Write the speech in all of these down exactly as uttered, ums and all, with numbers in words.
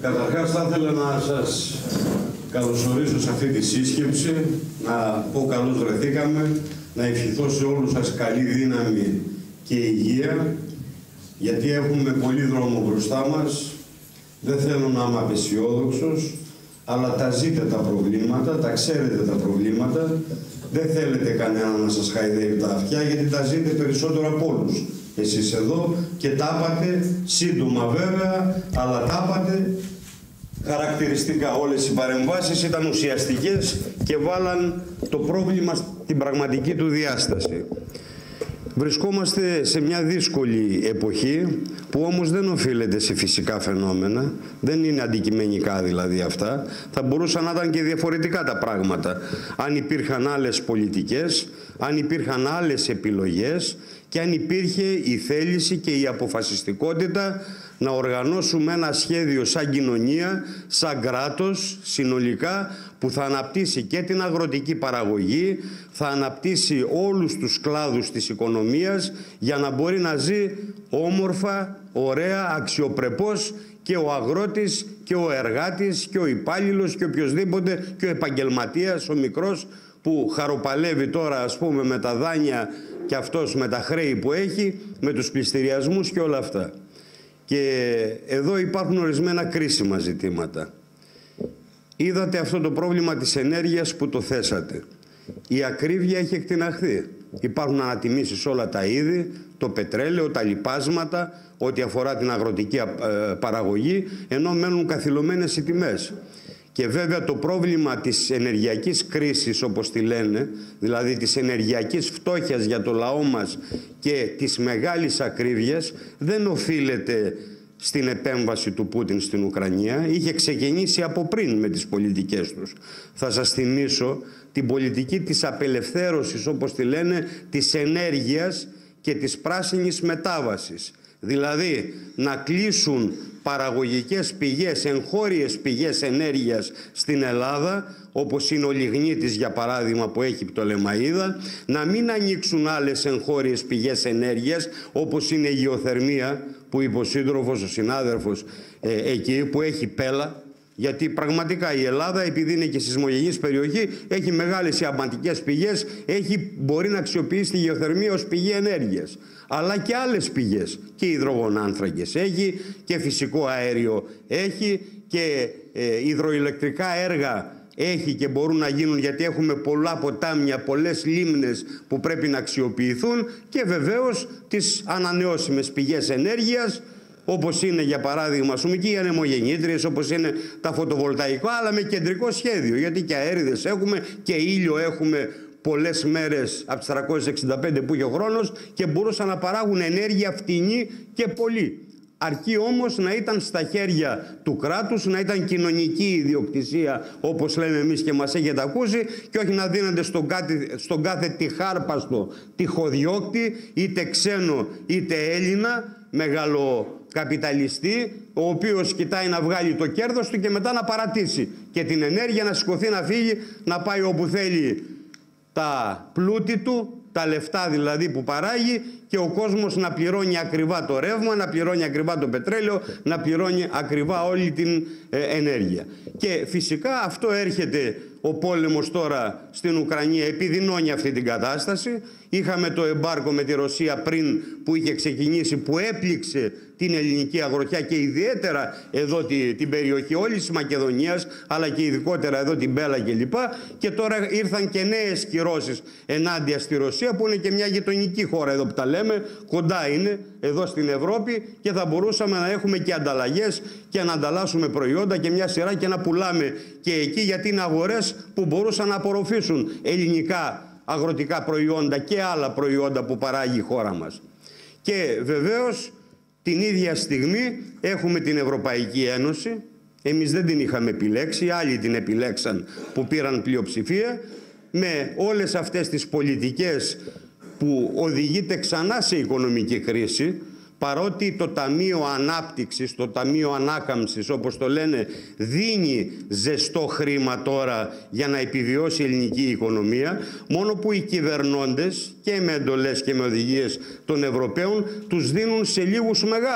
Καταρχάς θα ήθελα να σας καλωσορίσω σε αυτή τη σύσκεψη, να πω καλώς βρεθήκαμε, να ευχηθώ σε όλους σας καλή δύναμη και υγεία, γιατί έχουμε πολύ δρόμο μπροστά μας. Δεν θέλω να είμαι απεσιόδοξος, αλλά τα ζείτε τα προβλήματα, τα ξέρετε τα προβλήματα. Δεν θέλετε κανένα να σας χαϊδεύει τα αυτιά, γιατί τα ζείτε περισσότερο από όλους εσείς εδώ και τα είπατε σύντομα βέβαια, αλλά τα είπατε χαρακτηριστικά. Όλες οι παρεμβάσεις ήταν ουσιαστικές και βάλαν το πρόβλημα στην πραγματική του διάσταση. Βρισκόμαστε σε μια δύσκολη εποχή που όμως δεν οφείλεται σε φυσικά φαινόμενα, δεν είναι αντικειμενικά δηλαδή αυτά. Θα μπορούσαν να ήταν και διαφορετικά τα πράγματα αν υπήρχαν άλλες πολιτικές, αν υπήρχαν άλλες επιλογές και αν υπήρχε η θέληση και η αποφασιστικότητα να οργανώσουμε ένα σχέδιο σαν κοινωνία, σαν κράτος, συνολικά, που θα αναπτύσσει και την αγροτική παραγωγή, θα αναπτύσσει όλους τους κλάδους της οικονομίας για να μπορεί να ζει όμορφα, ωραία, αξιοπρεπώς και ο αγρότης και ο εργάτης και ο υπάλληλος και οποιοσδήποτε και ο επαγγελματίας, ο μικρός που χαροπαλεύει τώρα ας πούμε με τα δάνεια και αυτός με τα χρέη που έχει, με τους πληστηριασμούς και όλα αυτά. Και εδώ υπάρχουν ορισμένα κρίσιμα ζητήματα. Είδατε αυτό το πρόβλημα της ενέργειας που το θέσατε. Η ακρίβεια έχει εκτιναχθεί. Υπάρχουν ανατιμήσεις όλα τα είδη, το πετρέλαιο, τα λιπάσματα, ό,τι αφορά την αγροτική παραγωγή, ενώ μένουν καθυλωμένες οι τιμές. Και βέβαια το πρόβλημα της ενεργειακής κρίσης, όπως τη λένε, δηλαδή της ενεργειακής φτώχειας για το λαό μας και της μεγάλης ακρίβειας, δεν οφείλεται στην επέμβαση του Πούτιν στην Ουκρανία. Είχε ξεκινήσει από πριν με τις πολιτικές τους. Θα σας θυμίσω την πολιτική της απελευθέρωσης, όπως τη λένε, της ενέργειας και της πράσινης μετάβασης. Δηλαδή να κλείσουν παραγωγικές πηγές, εγχώριες πηγές ενέργειας στην Ελλάδα, όπως είναι ο λιγνίτης για παράδειγμα που έχει πτολεμαΐδα, να μην ανοίξουν άλλες εγχώριες πηγές ενέργειας, όπως είναι η γεωθερμία που είπε ο σύντροφος, ο συνάδελφος ε, εκεί που έχει πέλα. Γιατί πραγματικά η Ελλάδα, επειδή είναι και σεισμογενής περιοχή, έχει μεγάλες ιαμπαντικές πηγές, έχει, μπορεί να αξιοποιήσει τη γεωθερμία ως πηγή ενέργειας. Αλλά και άλλες πηγές, και υδρογονάνθρακες έχει, και φυσικό αέριο έχει, και ε, υδροηλεκτρικά έργα έχει και μπορούν να γίνουν, γιατί έχουμε πολλά ποτάμια, πολλές λίμνες που πρέπει να αξιοποιηθούν, και βεβαίως τις ανανεώσιμες πηγές ενέργειας, όπως είναι για παράδειγμα και οι ανεμογεννήτριες, όπως είναι τα φωτοβολταϊκά, αλλά με κεντρικό σχέδιο, γιατί και αέριδες έχουμε και ήλιο έχουμε πολλές μέρες από τις τριακόσιες εξήντα πέντε που είχε ο χρόνος και μπορούσαν να παράγουν ενέργεια φτηνή και πολύ. Αρκεί όμως να ήταν στα χέρια του κράτους, να ήταν κοινωνική ιδιοκτησία, όπως λέμε εμείς και μας έχετε ακούσει, και όχι να δίνονται στον κάθε, στον κάθε τυχάρπαστο τυχοδιώκτη, είτε ξένο είτε Έλληνα, μεγαλοκαπιταλιστή, ο οποίος κοιτάει να βγάλει το κέρδος του και μετά να παρατήσει και την ενέργεια, να σηκωθεί, να φύγει, να πάει όπου θέλει τα πλούτη του, τα λεφτά δηλαδή που παράγει, και ο κόσμος να πληρώνει ακριβά το ρεύμα, να πληρώνει ακριβά το πετρέλαιο, να πληρώνει ακριβά όλη την ε, ενέργεια. Και φυσικά αυτό έρχεται, ο πόλεμος τώρα στην Ουκρανία επιδεινώνει αυτή την κατάσταση. Είχαμε το εμπάρκο με τη Ρωσία πριν που είχε ξεκινήσει, που έπληξε την ελληνική αγροτιά και ιδιαίτερα εδώ τη, την περιοχή όλης της Μακεδονίας, αλλά και ειδικότερα εδώ την Μπέλα κλπ. Και τώρα ήρθαν και νέες κυρώσεις ενάντια στη Ρωσία, που είναι και μια γειτονική χώρα εδώ που τα λέμε, κοντά είναι εδώ στην Ευρώπη, και θα μπορούσαμε να έχουμε και ανταλλαγές και να ανταλλάσσουμε προϊόντα και μια σειρά και να πουλάμε και εκεί, γιατί είναι αγορές που μπορούσαν να απορροφήσουν ελληνικά αγροτικά προϊόντα και άλλα προϊόντα που παράγει η χώρα μας. Και βεβαίως την ίδια στιγμή έχουμε την Ευρωπαϊκή Ένωση. Εμείς δεν την είχαμε επιλέξει, άλλοι την επιλέξαν που πήραν πλειοψηφία, με όλες αυτές τις πολιτικές που οδηγείται ξανά σε οικονομική κρίση, παρότι το Ταμείο Ανάπτυξης, το Ταμείο Ανάκαμψης όπως το λένε, δίνει ζεστό χρήμα τώρα για να επιβιώσει η ελληνική οικονομία, μόνο που οι κυβερνώντες και με εντολές και με οδηγίες των Ευρωπαίων τους δίνουν σε λίγους μεγάλους.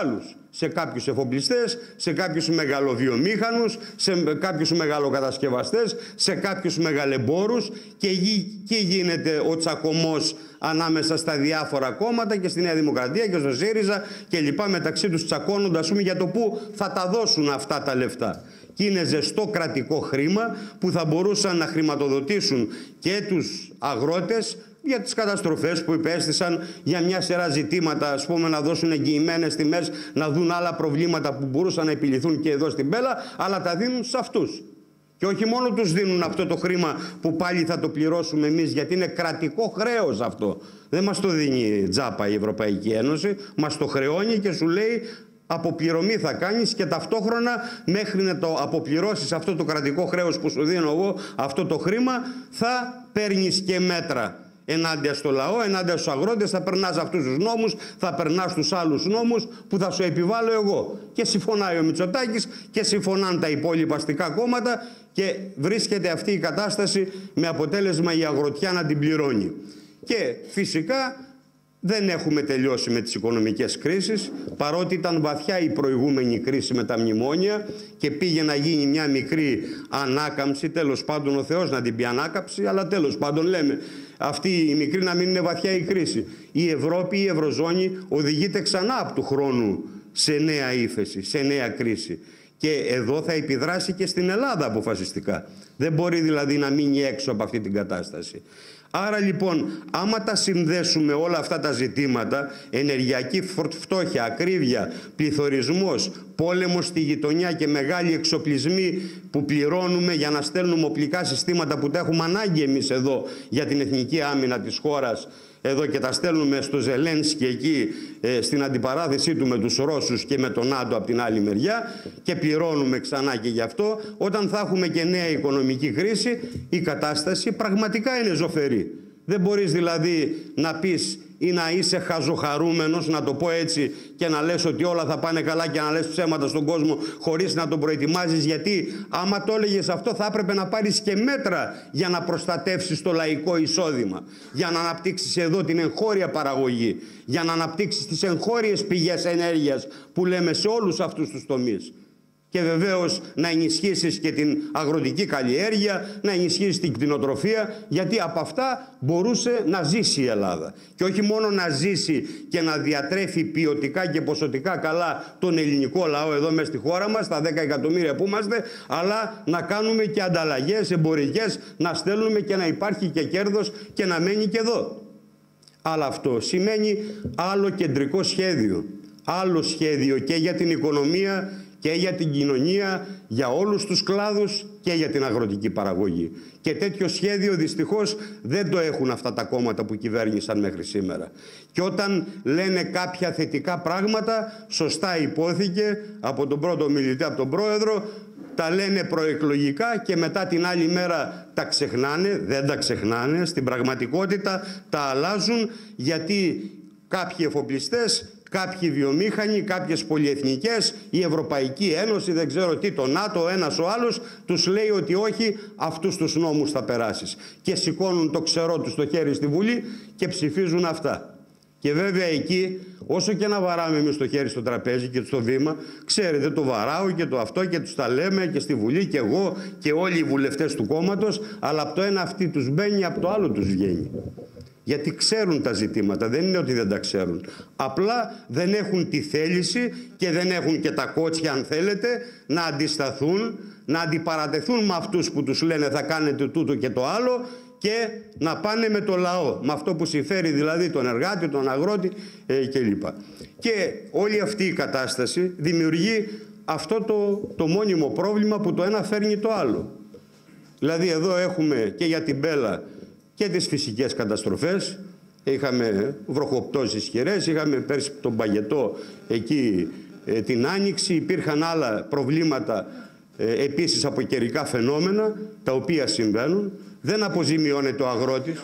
σε κάποιους εφοπλιστές, σε κάποιους μεγαλοβιομήχανους, σε κάποιους μεγαλοκατασκευαστές, σε κάποιους μεγαλεμπόρους και εκεί γίνεται ο τσακωμός ανάμεσα στα διάφορα κόμματα και στη Νέα Δημοκρατία και στο ΣΥΡΙΖΑ και λοιπά, μεταξύ τους τσακώνονται, ας πούμε, για το πού θα τα δώσουν αυτά τα λεφτά. Και είναι ζεστό κρατικό χρήμα που θα μπορούσαν να χρηματοδοτήσουν και τους αγρότες για τις καταστροφές που υπέστησαν, για μια σειρά ζητήματα, ας πούμε, να δώσουν εγγυημένες τιμές, να δουν άλλα προβλήματα που μπορούσαν να επιληθούν και εδώ στην Πέλα, αλλά τα δίνουν σε αυτούς. Και όχι μόνο τους δίνουν αυτό το χρήμα που πάλι θα το πληρώσουμε εμείς, γιατί είναι κρατικό χρέος αυτό. Δεν μας το δίνει τζάπα η Ευρωπαϊκή Ένωση, μας το χρεώνει και σου λέει αποπληρωμή θα κάνεις και ταυτόχρονα μέχρι να το αποπληρώσεις αυτό το κρατικό χρέος που σου δίνω εγώ, αυτό το χρήμα, θα παίρνεις και μέτρα ενάντια στο λαό, ενάντια στους αγρότες, θα περνάς αυτούς τους νόμους, θα περνάς τους άλλους νόμους που θα σου επιβάλλω εγώ. Και συμφωνάει ο Μητσοτάκης και συμφωνάνε τα υπόλοιπα αστικά κόμματα και βρίσκεται αυτή η κατάσταση με αποτέλεσμα η αγροτιά να την πληρώνει. Και φυσικά δεν έχουμε τελειώσει με τις οικονομικές κρίσεις, παρότι ήταν βαθιά η προηγούμενη κρίση με τα μνημόνια και πήγε να γίνει μια μικρή ανάκαμψη, τέλος πάντων ο Θεός να την πει ανάκαμψη, αλλά τέλος πάντων λέμε αυτή η μικρή να μην είναι βαθιά η κρίση. Η Ευρώπη, η Ευρωζώνη οδηγείται ξανά από του χρόνου σε νέα ύφεση, σε νέα κρίση. Και εδώ θα επιδράσει και στην Ελλάδα αποφασιστικά. Δεν μπορεί δηλαδή να μείνει έξω από αυτή την κατάσταση. Άρα λοιπόν, άμα τα συνδέσουμε όλα αυτά τα ζητήματα, ενεργειακή φτώχεια, ακρίβεια, πληθωρισμός, πόλεμος στη γειτονιά και μεγάλοι εξοπλισμοί που πληρώνουμε για να στέλνουμε οπλικά συστήματα που τα έχουμε ανάγκη εμείς εδώ για την εθνική άμυνα της χώρας, εδώ και τα στέλνουμε στο Ζελένσκι εκεί ε, στην αντιπαράθεσή του με τους Ρώσους και με τον ΝΑΤΟ από την άλλη μεριά και πληρώνουμε ξανά και γι' αυτό. Όταν θα έχουμε και νέα οικονομική κρίση, η κατάσταση πραγματικά είναι ζωφερή. Δεν μπορείς δηλαδή να πεις ή να είσαι χαζοχαρούμενος, να το πω έτσι, και να λες ότι όλα θα πάνε καλά και να λες ψέματα στον κόσμο χωρίς να τον προετοιμάζεις, γιατί άμα το έλεγες αυτό θα έπρεπε να πάρεις και μέτρα για να προστατεύσεις το λαϊκό εισόδημα, για να αναπτύξεις εδώ την εγχώρια παραγωγή, για να αναπτύξεις τις εγχώριες πηγές ενέργειας που λέμε σε όλους αυτούς τους τομείς. Και βεβαίως να ενισχύσεις και την αγροτική καλλιέργεια, να ενισχύσεις την κτηνοτροφία, γιατί από αυτά μπορούσε να ζήσει η Ελλάδα. Και όχι μόνο να ζήσει και να διατρέφει ποιοτικά και ποσοτικά καλά τον ελληνικό λαό εδώ μέσα στη χώρα μας, τα δέκα εκατομμύρια που είμαστε, αλλά να κάνουμε και ανταλλαγές εμπορικές, να στέλνουμε και να υπάρχει και κέρδος και να μένει και εδώ. Αλλά αυτό σημαίνει άλλο κεντρικό σχέδιο, άλλο σχέδιο και για την οικονομία και για την κοινωνία, για όλους τους κλάδους και για την αγροτική παραγωγή. Και τέτοιο σχέδιο δυστυχώς δεν το έχουν αυτά τα κόμματα που κυβέρνησαν μέχρι σήμερα. Και όταν λένε κάποια θετικά πράγματα, σωστά υπόθηκε από τον πρώτο μιλητή, από τον πρόεδρο, τα λένε προεκλογικά και μετά την άλλη μέρα τα ξεχνάνε, δεν τα ξεχνάνε, στην πραγματικότητα τα αλλάζουν, γιατί κάποιοι εφοπλιστές, κάποιοι βιομήχανοι, κάποιες πολυεθνικές, η Ευρωπαϊκή Ένωση, δεν ξέρω τι, το ΝΑΤΟ, ένας ο άλλος, τους λέει ότι όχι, αυτούς τους νόμους θα περάσεις. Και σηκώνουν το ξερό τους το χέρι στη Βουλή και ψηφίζουν αυτά. Και βέβαια εκεί, όσο και να βαράμε εμείς το χέρι στο τραπέζι και στο βήμα, ξέρετε, το βαράω και το αυτό και τους τα λέμε και στη Βουλή και εγώ και όλοι οι βουλευτές του κόμματος, αλλά από το ένα αυτή τους μπαίνει, από το άλλο τους βγαίνει. Γιατί ξέρουν τα ζητήματα, δεν είναι ότι δεν τα ξέρουν. Απλά δεν έχουν τη θέληση και δεν έχουν και τα κότσια, αν θέλετε, να αντισταθούν, να αντιπαρατεθούν με αυτούς που τους λένε θα κάνετε τούτο και το άλλο και να πάνε με το λαό, με αυτό που συμφέρει δηλαδή τον εργάτη, τον αγρότη ε, κλπ. Και όλη αυτή η κατάσταση δημιουργεί αυτό το, το μόνιμο πρόβλημα που το ένα φέρνει το άλλο. Δηλαδή εδώ έχουμε και για την Πέλα και τις φυσικές καταστροφές, είχαμε βροχοπτώσεις ισχυρές, είχαμε πέρσι τον Παγετό εκεί ε, την Άνοιξη, υπήρχαν άλλα προβλήματα ε, επίσης από καιρικά φαινόμενα, τα οποία συμβαίνουν. Δεν αποζημιώνεται ο αγρότης.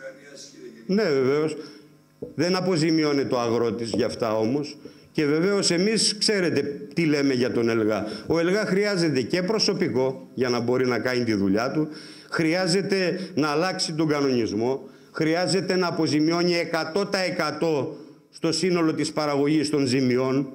Ναι, βεβαίως. Δεν αποζημιώνεται ο αγρότης για αυτά όμως. Και βεβαίως εμείς ξέρετε τι λέμε για τον ΕΛΓΑ. Ο ΕΛΓΑ χρειάζεται και προσωπικό για να μπορεί να κάνει τη δουλειά του. Χρειάζεται να αλλάξει τον κανονισμό. Χρειάζεται να αποζημιώνει εκατό τοις εκατό στο σύνολο της παραγωγής των ζημιών.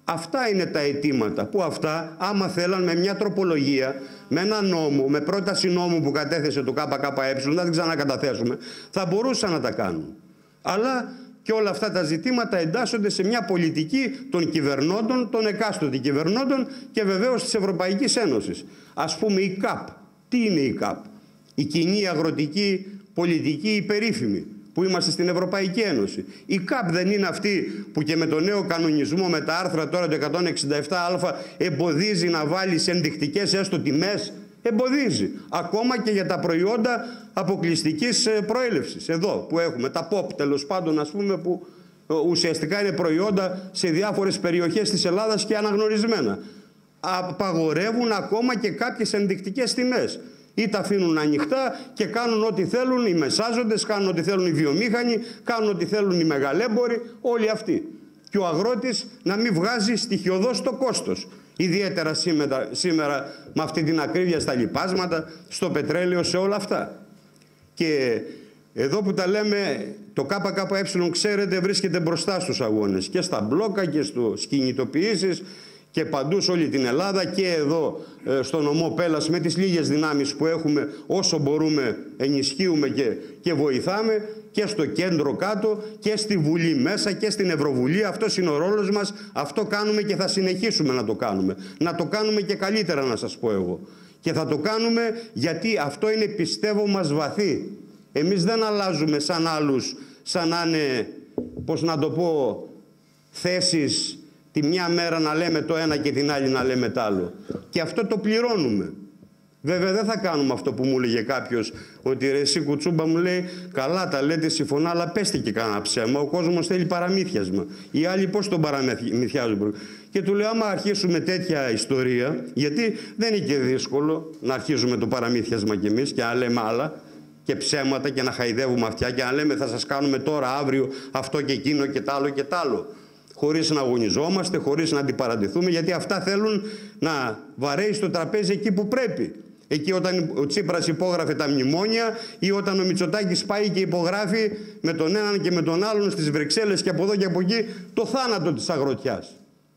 Αυτά είναι τα αιτήματα που αυτά, άμα θέλαν με μια τροπολογία, με ένα νόμο, με πρόταση νόμου που κατέθεσε το ΚΚΕ, να την ξανακαταθέσουμε, θα μπορούσαν να τα κάνουν. Αλλά και όλα αυτά τα ζητήματα εντάσσονται σε μια πολιτική των κυβερνώντων, των εκάστοτε κυβερνώντων και βεβαίως της Ευρωπαϊκής Ένωσης. Ας πούμε η ΚΑΠ. Τι είναι η ΚΑΠ? Η κοινή αγροτική πολιτική υπερήφημη, που είμαστε στην Ευρωπαϊκή Ένωση. Η ΚΑΠ δεν είναι αυτή που και με το νέο κανονισμό, με τα άρθρα τώρα του εκατόν εξήντα επτά α, εμποδίζει να βάλει ενδεικτικές έστω τιμές? Εμποδίζει. Ακόμα και για τα προϊόντα αποκλειστικής προέλευσης. Εδώ που έχουμε τα ποπ, τέλος πάντων, ας πούμε, που ουσιαστικά είναι προϊόντα σε διάφορες περιοχές της Ελλάδας και αναγνωρισμένα. Απαγορεύουν ακόμα και κάποιες ενδεικτικές τιμές. Ή τα αφήνουν ανοιχτά και κάνουν ό,τι θέλουν οι μεσάζοντες, κάνουν ό,τι θέλουν οι βιομήχανοι, κάνουν ό,τι θέλουν οι μεγαλέμποροι, όλοι αυτοί. Και ο αγρότης να μην βγάζει στοιχειωδώς το κόστος. Ιδιαίτερα σήμερα, σήμερα με αυτή την ακρίβεια στα λιπάσματα, στο πετρέλαιο, σε όλα αυτά. Και εδώ που τα λέμε, το ΚΚΕ, ξέρετε, βρίσκεται μπροστά στους αγώνες. Και στα μπλόκα και στους κινητοποιήσεις και παντού σε όλη την Ελλάδα, και εδώ στο νομό Πέλλας, με τις λίγες δυνάμεις που έχουμε, όσο μπορούμε ενισχύουμε και, και βοηθάμε, και στο κέντρο κάτω και στη Βουλή μέσα και στην Ευρωβουλή. Αυτός είναι ο ρόλος μας, αυτό κάνουμε και θα συνεχίσουμε να το κάνουμε. Να το κάνουμε και καλύτερα, να σας πω εγώ. Και θα το κάνουμε γιατί αυτό είναι, πιστεύω, μας βαθύ. Εμείς δεν αλλάζουμε σαν άλλους, σαν να είναι, πώς να το πω, θέσεις τη μια μέρα να λέμε το ένα και την άλλη να λέμε το άλλο. Και αυτό το πληρώνουμε. Βέβαια δεν θα κάνουμε αυτό που μου έλεγε κάποιος, ότι ρε εσύ Κουτσούμπα, μου λέει, καλά τα λέτε, συμφωνώ, αλλά πέστε και κανένα ψέμα. Ο κόσμος θέλει παραμύθιασμα. Οι άλλοι πώς τον παραμυθιάζουν? Και του λέω, άμα αρχίσουμε τέτοια ιστορία, γιατί δεν είναι και δύσκολο να αρχίζουμε το παραμύθιασμα κι εμείς και να λέμε άλλα και ψέματα και να χαϊδεύουμε αυτιά και να λέμε θα σας κάνουμε τώρα, αύριο, αυτό και εκείνο και τ' άλλο και τ' άλλο. Χωρίς να αγωνιζόμαστε, χωρίς να αντιπαρατηθούμε, γιατί αυτά θέλουν να βαρέει στο τραπέζι εκεί που πρέπει. Εκεί όταν ο Τσίπρας υπόγραφε τα μνημόνια ή όταν ο Μητσοτάκης πάει και υπογράφει με τον έναν και με τον άλλον στις Βρυξέλλες και από εδώ και από εκεί το θάνατο της αγροτιάς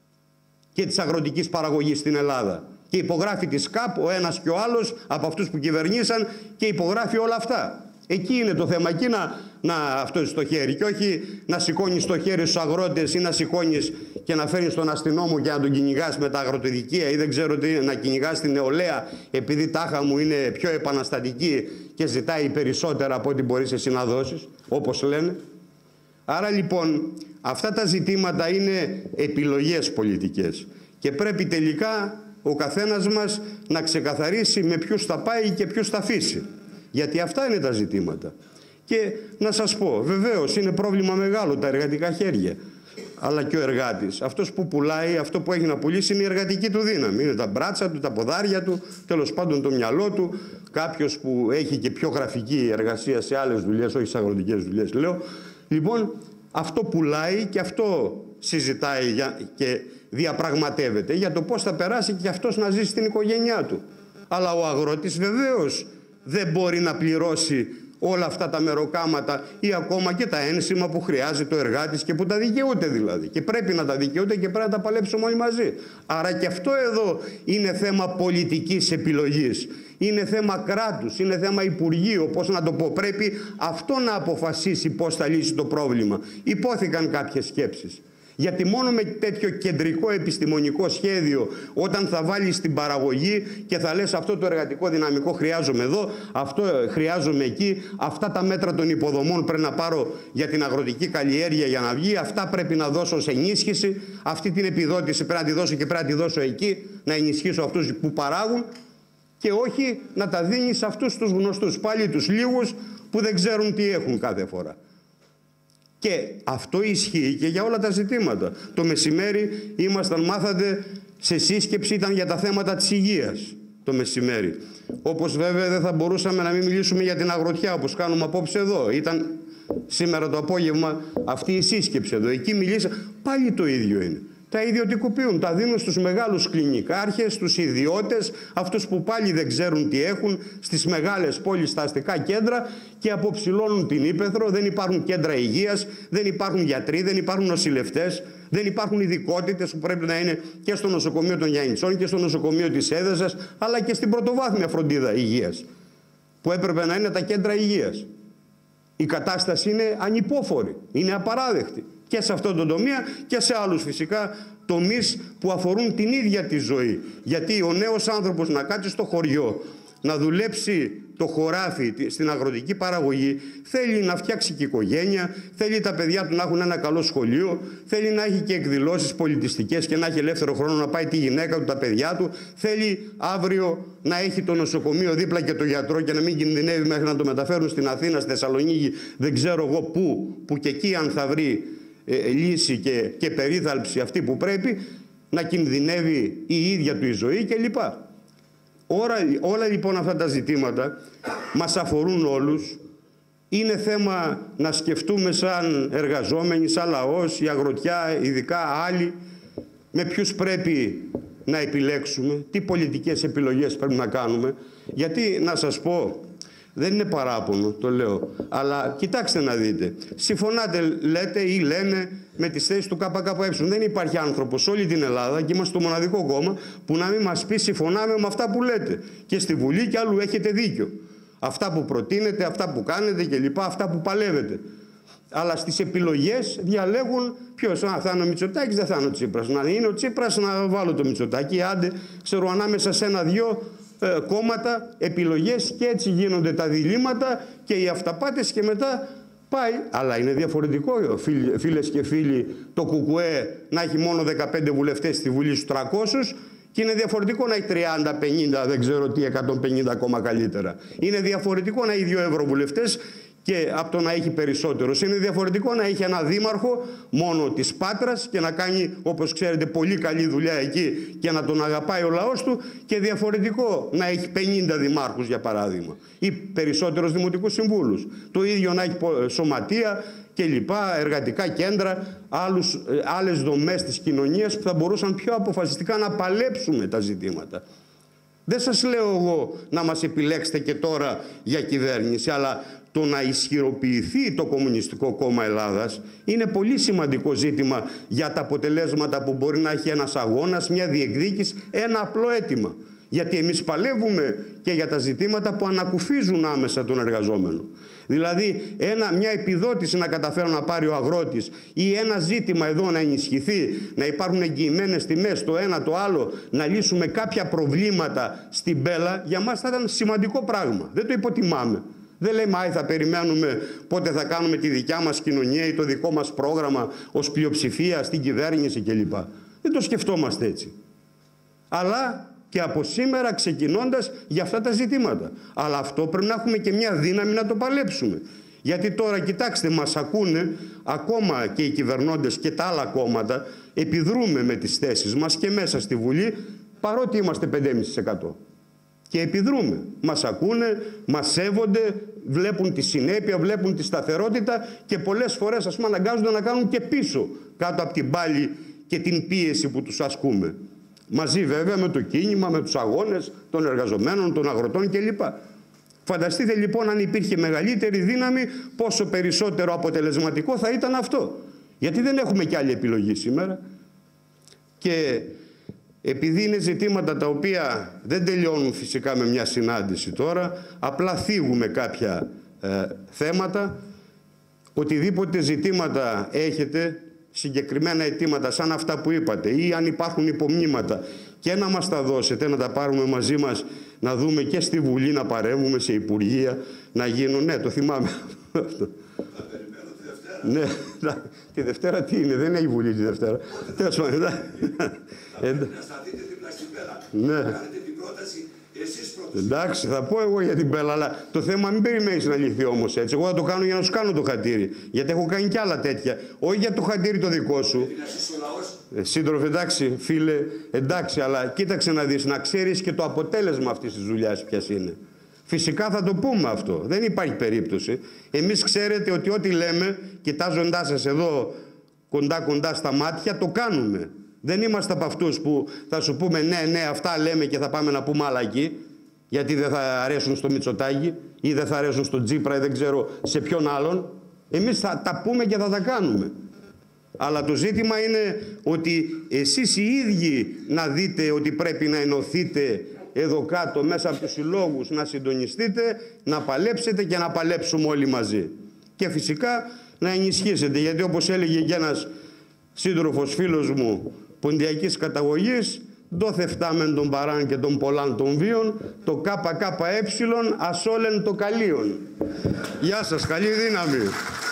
και της αγροτικής παραγωγής στην Ελλάδα. Και υπογράφει τη ΚΑΠ ο ένας και ο άλλος από αυτούς που κυβερνήσαν και υπογράφει όλα αυτά. Εκεί είναι το θέμα, εκεί να, να αυτό στο χέρι και όχι να σηκώνεις το χέρι στους αγρότες ή να σηκώνεις και να φέρνεις τον αστυνόμο και να τον κυνηγάς με τα αγροτοδικεία ή δεν ξέρω τι είναι, να κυνηγάς την νεολαία επειδή τάχα μου είναι πιο επαναστατική και ζητάει περισσότερα από ό,τι μπορείς εσύ να δώσεις, όπως λένε. Άρα λοιπόν αυτά τα ζητήματα είναι επιλογές πολιτικές και πρέπει τελικά ο καθένας μας να ξεκαθαρίσει με ποιους θα πάει και ποιους θα αφήσει. Γιατί αυτά είναι τα ζητήματα. Και να σας πω, βεβαίως είναι πρόβλημα μεγάλο τα εργατικά χέρια. Αλλά και ο εργάτης, αυτός που πουλάει, αυτό που έχει να πουλήσει είναι η εργατική του δύναμη. Είναι τα μπράτσα του, τα ποδάρια του, τέλος πάντων το μυαλό του. Κάποιος που έχει και πιο γραφική εργασία σε άλλες δουλειές, όχι σε αγροτικές δουλειές λέω. Λοιπόν, αυτό πουλάει και αυτό συζητάει και διαπραγματεύεται για το πώς θα περάσει και αυτός να ζήσει στην οικογένειά του. Αλλά ο αγρότης βεβαίως δεν μπορεί να πληρώσει όλα αυτά τα μεροκάματα ή ακόμα και τα ένσημα που χρειάζεται ο εργάτης και που τα δικαιούται δηλαδή. Και πρέπει να τα δικαιούται και πρέπει να τα παλέψουμε όλοι μαζί. Άρα και αυτό εδώ είναι θέμα πολιτικής επιλογής. Είναι θέμα κράτους, είναι θέμα Υπουργείου, πώς να το πω. Πρέπει αυτό να αποφασίσει πώς θα λύσει το πρόβλημα. Υπόθηκαν κάποιες σκέψεις. Γιατί μόνο με τέτοιο κεντρικό επιστημονικό σχέδιο, όταν θα βάλεις την παραγωγή και θα λες αυτό το εργατικό δυναμικό χρειάζομαι εδώ, αυτό χρειάζομαι εκεί, αυτά τα μέτρα των υποδομών πρέπει να πάρω για την αγροτική καλλιέργεια για να βγει, αυτά πρέπει να δώσω σε ενίσχυση, αυτή την επιδότηση πρέπει να τη δώσω και πρέπει να τη δώσω εκεί, να ενισχύσω αυτούς που παράγουν και όχι να τα δίνεις σε αυτούς τους γνωστούς, πάλι τους λίγους που δεν ξέρουν τι έχουν κάθε φορά. Και αυτό ισχύει και για όλα τα ζητήματα. Το μεσημέρι ήμασταν, μάθατε, σε σύσκεψη, ήταν για τα θέματα της υγείας το μεσημέρι. Όπως βέβαια δεν θα μπορούσαμε να μην μιλήσουμε για την αγροτιά, όπως κάνουμε απόψε εδώ. Ήταν σήμερα το απόγευμα αυτή η σύσκεψη εδώ. Εκεί μιλήσα, πάλι το ίδιο είναι. Τα ιδιωτικοποιούν, τα δίνουν στους μεγάλους κλινικάρχες, στους ιδιώτες, αυτούς που πάλι δεν ξέρουν τι έχουν, στις μεγάλες πόλεις, στα αστικά κέντρα και αποψηλώνουν την ύπαιθρο, δεν υπάρχουν κέντρα υγείας, δεν υπάρχουν γιατροί, δεν υπάρχουν νοσηλευτές, Δεν υπάρχουν ειδικότητες που πρέπει να είναι και στο νοσοκομείο των Γιάννητσών και στο νοσοκομείο της Έδεσας, αλλά και στην πρωτοβάθμια φροντίδα υγείας, που έπρεπε να είναι τα κέντρα υγείας. Η κατάσταση είναι ανυπόφορη, είναι απαράδεκτη και σε αυτό το τομέα και σε άλλους φυσικά τομείς που αφορούν την ίδια τη ζωή. Γιατί ο νέος άνθρωπος να κάτσει στο χωριό, να δουλέψει το χωράφι στην αγροτική παραγωγή, θέλει να φτιάξει και οικογένεια, θέλει τα παιδιά του να έχουν ένα καλό σχολείο, θέλει να έχει και εκδηλώσεις πολιτιστικές και να έχει ελεύθερο χρόνο να πάει τη γυναίκα του, τα παιδιά του, θέλει αύριο να έχει το νοσοκομείο δίπλα και το γιατρό και να μην κινδυνεύει μέχρι να το μεταφέρουν στην Αθήνα, στη Θεσσαλονίκη, δεν ξέρω εγώ πού, που και εκεί αν θα βρει ε, λύση και, και περίθαλψη αυτή που πρέπει, να κινδυνεύει η ίδια του η ζωή κλπ. Όλα, όλα λοιπόν αυτά τα ζητήματα μας αφορούν όλους. Είναι θέμα να σκεφτούμε σαν εργαζόμενοι, σαν λαός, η αγροτιά, ειδικά άλλοι, με ποιους πρέπει να επιλέξουμε, τι πολιτικές επιλογές πρέπει να κάνουμε. Γιατί να σας πω, δεν είναι παράπονο, το λέω, αλλά κοιτάξτε να δείτε. Συμφωνάτε, λέτε ή λένε, με τις θέσεις του ΚΚΕ. Δεν υπάρχει άνθρωπος σε όλη την Ελλάδα, και είμαστε το μοναδικό κόμμα, που να μην μας πει συμφωνάμε με αυτά που λέτε. Και στη Βουλή και αλλού έχετε δίκιο. Αυτά που προτείνετε, αυτά που κάνετε κλπ, αυτά που παλεύετε. Αλλά στις επιλογές διαλέγουν ποιος. Α, θα είναι ο Μητσοτάκης, δεν θα είναι ο Τσίπρας. Να είναι ο Τσίπρας, να βάλω το Μητσοτάκη. Άντε, ξέρω, ανάμεσα σε ένα-δυο ε, κόμματα, επιλογές, και έτσι γίνονται τα διλήμματα και οι αυταπάτες και μετά πάει. Αλλά είναι διαφορετικό, φίλες και φίλοι, το ΚΚΕ να έχει μόνο δεκαπέντε βουλευτές στη Βουλή στους τριακόσιους, και είναι διαφορετικό να έχει τριάντα, πενήντα, δεν ξέρω τι, εκατόν πενήντα ακόμα καλύτερα. Είναι διαφορετικό να έχει δύο ευρωβουλευτές και από το να έχει περισσότερους. Είναι διαφορετικό να έχει ένα δήμαρχο μόνο της Πάτρας και να κάνει, όπως ξέρετε, πολύ καλή δουλειά εκεί και να τον αγαπάει ο λαός του, και διαφορετικό να έχει πενήντα δημάρχους, για παράδειγμα, ή περισσότερους δημοτικούς συμβούλους. Το ίδιο να έχει σωματεία και λοιπά, εργατικά κέντρα, άλλους, άλλες δομές της κοινωνίας που θα μπορούσαν πιο αποφασιστικά να παλέψουμε τα ζητήματα. Δεν σας λέω εγώ να μας επιλέξετε και τώρα για κυβέρνηση, αλλά το να ισχυροποιηθεί το Κομμουνιστικό Κόμμα Ελλάδας είναι πολύ σημαντικό ζήτημα για τα αποτελέσματα που μπορεί να έχει ένας αγώνας, μια διεκδίκηση, ένα απλό αίτημα. Γιατί εμείς παλεύουμε και για τα ζητήματα που ανακουφίζουν άμεσα τον εργαζόμενο. Δηλαδή ένα, μια επιδότηση να καταφέρω να πάρει ο αγρότης, ή ένα ζήτημα εδώ να ενισχυθεί, να υπάρχουν εγγυημένες τιμές, το ένα το άλλο, να λύσουμε κάποια προβλήματα στην Πέλα, για μας θα ήταν σημαντικό πράγμα. Δεν το υποτιμάμε. Δεν λέμε, άι, θα περιμένουμε πότε θα κάνουμε τη δικιά μας κοινωνία ή το δικό μας πρόγραμμα ως πλειοψηφία στην κυβέρνηση κλπ. Δεν το σκεφτόμαστε έτσι. Αλλά και από σήμερα ξεκινώντας για αυτά τα ζητήματα. Αλλά αυτό πρέπει να έχουμε και μια δύναμη να το παλέψουμε. Γιατί τώρα, κοιτάξτε, μας ακούνε ακόμα και οι κυβερνώντες και τα άλλα κόμματα, επιδρούμε με τις θέσεις μας και μέσα στη Βουλή, παρότι είμαστε πέντε κόμμα πέντε τοις εκατό. Και επιδρούμε. Μας ακούνε, μας σέβονται, βλέπουν τη συνέπεια, βλέπουν τη σταθερότητα, και πολλές φορές, ας πούμε, αναγκάζονται να κάνουν και πίσω κάτω από την πάλη και την πίεση που τους ασκούμε. Μαζί βέβαια με το κίνημα, με τους αγώνες των εργαζομένων, των αγροτών κλπ. Φανταστείτε λοιπόν, αν υπήρχε μεγαλύτερη δύναμη, πόσο περισσότερο αποτελεσματικό θα ήταν αυτό. Γιατί δεν έχουμε κι άλλη επιλογή σήμερα. Και επειδή είναι ζητήματα τα οποία δεν τελειώνουν φυσικά με μια συνάντηση τώρα, απλά θίγουμε κάποια ε, θέματα. Οτιδήποτε ζητήματα έχετε, συγκεκριμένα αιτήματα σαν αυτά που είπατε, ή αν υπάρχουν υπομνήματα, και να μας τα δώσετε, να τα πάρουμε μαζί μας, να δούμε και στη Βουλή, να παρέμβουμε σε υπουργεία, να γίνουν. Ναι, το θυμάμαι αυτό. Θα περιμένω τη Δευτέρα. Ναι, τη Δευτέρα τι είναι, δεν έχει Βουλή τη Δευτέρα. Τέλος πάντων. Θα πρέπει να σταθείτε δίπλα στην Πέλα. Ναι. Να κάνετε την πρόταση εσείς πρώτος. Εντάξει, θα πω εγώ για την Πέλα, αλλά το θέμα μην περιμένεις να λυθεί όμως έτσι. Εγώ θα το κάνω για να σου κάνω το χατήρι. Γιατί έχω κάνει κι άλλα τέτοια. Όχι για το χατήρι το δικό σου. Ε, σύντροφε, εντάξει, φίλε, εντάξει, αλλά κοίταξε να δεις, να ξέρεις και το αποτέλεσμα αυτής της δουλειάς ποιας είναι. Φυσικά θα το πούμε αυτό. Δεν υπάρχει περίπτωση. Εμείς ξέρετε ότι ό,τι λέμε, κοιτάζοντάς σας εδώ κοντά-κοντά στα μάτια, το κάνουμε. Δεν είμαστε από αυτούς που θα σου πούμε ναι, ναι, αυτά λέμε και θα πάμε να πούμε άλλα εκεί, γιατί δεν θα αρέσουν στο Μητσοτάκη ή δεν θα αρέσουν στο Τσίπρα ή δεν ξέρω σε ποιον άλλον. Εμείς θα τα πούμε και θα τα κάνουμε. Αλλά το ζήτημα είναι ότι εσείς οι ίδιοι να δείτε ότι πρέπει να ενωθείτε εδώ κάτω μέσα από τους συλλόγους, να συντονιστείτε, να παλέψετε και να παλέψουμε όλοι μαζί. Και φυσικά να ενισχύσετε, γιατί όπως έλεγε και ένας σύντροφος φίλος μου ποντιακής καταγωγής, «Δόθε φτάμεν των παράν και των πολλάν των βίων, το ΚΚΕ ασόλεν το καλίον». Γεια σας, καλή δύναμη.